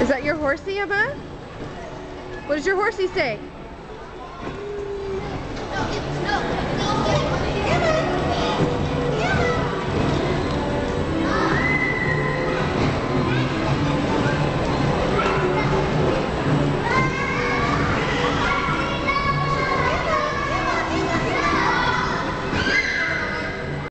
Is that your horsey, Emma? What does your horsey say? No.